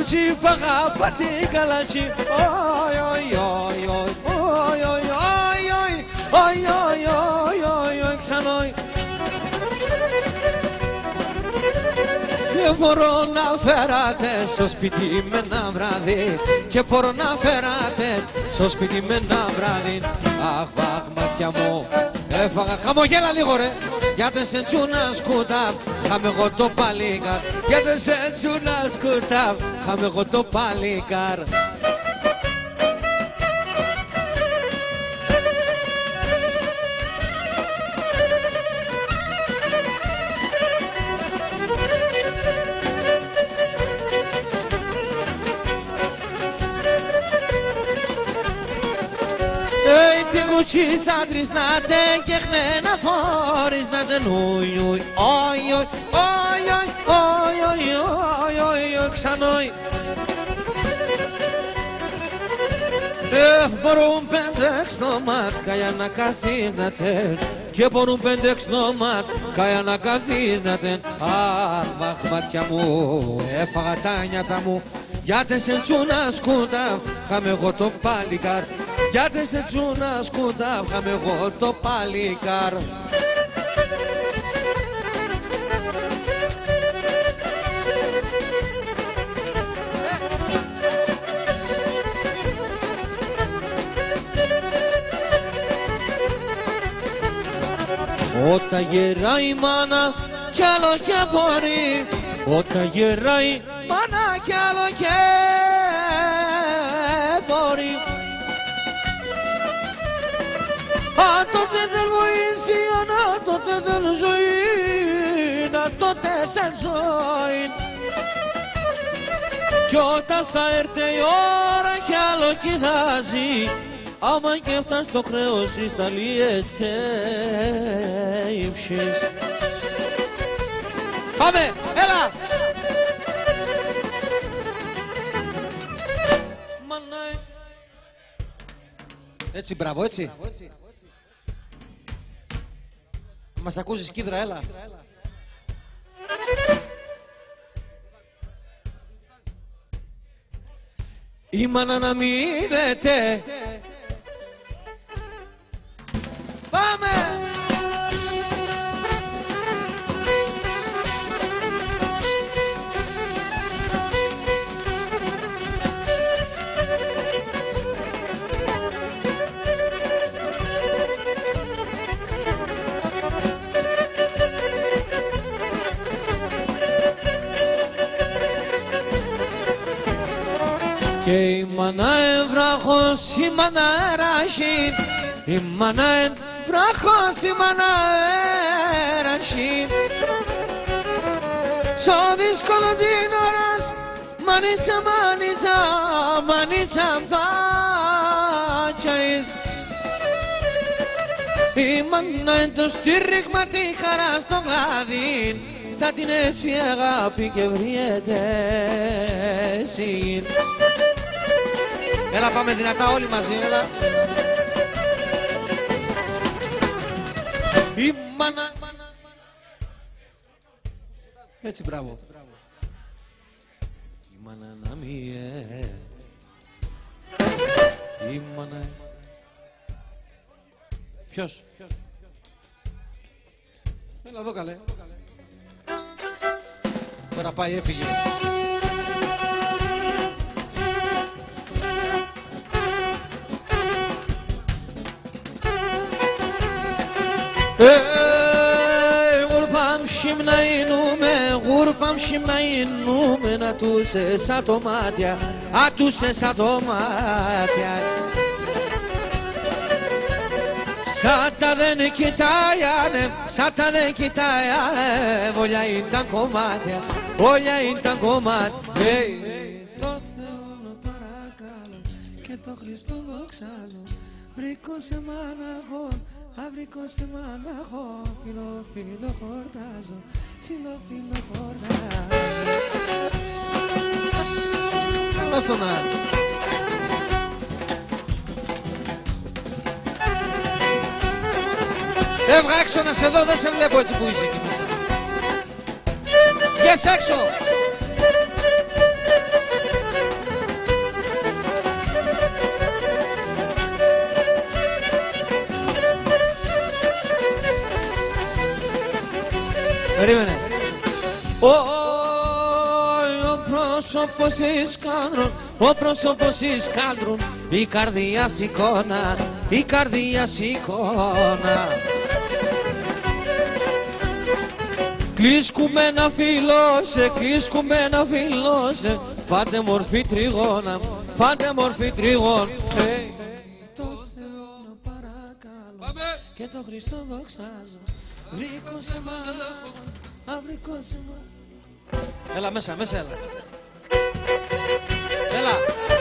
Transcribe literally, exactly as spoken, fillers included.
κουτσί παγά πατή καλατσί. Οι, οι, οι, οι, οι, οι, οι, οι, οι, οι, ξανόι. Και μπορώ να φεράτε στο σπίτι με ένα βράδυ, και μπορώ να φεράτε στο σπίτι με ένα βράδυ. Αχ, αχ, μάτια μου, έφαγα, χαμογέλα λίγο ρε. Γιατί σε τσούνα σκούτα, χάμε εγώ το παλίκαρ. Γιατί σε τσούνα σκούτα, χάμε εγώ το παλίκαρ. Κουτσί θα τρισνάτε και χνένα φορισνάτε νούι ουι. Οι, οι, οι, οι, οι, οι, ξανόι. Μπορούν πέντε εξνόματ καιά να καθίσνατε, και μπορούν πέντε εξνόματ καιά να καθίσνατε. Αχ, μαχ, μάτια μου, έφαγα τα νιάτα μου. Γιατί σε τσούνα σκούτα, χάμε εγώ το παλικάρ. Γιατί σε τσούνα σκούτα, χάμε εγώ το παλικάρ. Όταν γεράει η μάνα κι άλλο και μπορεί, όταν γεράει η μάνα κι άλλο και μπορεί. Αν τότε δεν βοήθεια, να τότε δεν ζωή, να τότε δεν ζωή. Κι όταν θα έρθει η ώρα κι άλλο κοιτάζει, άμα και φτάσει το χρέος στα λιέτε ύψης. Πάμε, έλα! Έτσι, μπράβο, έτσι. Μας ακούσεις, Κίδρα, έλα. Η μάνα να μείνετε. Πάμε! Και η μάνα ευράχος, η μάνα εράχιν, η μάνα ευράχος, η μάνα εράχιν. Στο δύσκολο την ώρας, μανίτσα, μανίτσα, μανίτσα θα τσαείς. Η μάνα εν το στήριγμα τη χαρά στο γλάδι, θα την έσει αγάπη και βριέται εσύ. Έλα πάμε δυνατά όλοι μαζί, έλα. Η μάνα. Έτσι, μπράβο. Η μάνα να μιε. Η μάνα. Ποιος? Έλα εδώ καλέ. Τώρα πάει, έφυγε. Γουρπάμ σιμναίνουμε, γουρπάμ σιμναίνουμε, να τους σαν το μάτια, α τους σαν το μάτια. Σαν τα δεν κοιτάγανε, σαν τα δεν κοιτάγανε, όλα ήταν κομμάτια, όλα ήταν κομμάτια. Το Θεό να παρακαλώ και το Χριστό δοξάζω, βρήκω σε μάναγο, αυρικό σε μάναγο, φίλο φίλο χορτάζω, φίλο φίλο χορτάζω. Έλα στον άλλο. Έβγα έξω να σε δω, δεν σε βλέπω έτσι που είσαι εκεί μέσα. Βγες έξω. περίμενε. Ο πρόσωπος εις κάντρων, ο πρόσωπος εις κάντρων, η καρδία σηκώνα, η καρδία σηκώνα. Κλείσκουμε να φιλώσε, κλείσκουμε να φιλώσε, πάτε μορφή τριγώνα, πάτε μορφή τριγώνα. Το Θεό να παρακαλώ και το Χριστό δοξάζω, βρήκω σε μάλλον, αυρικό σε μάλλον. Έλα μέσα, μέσα έλα.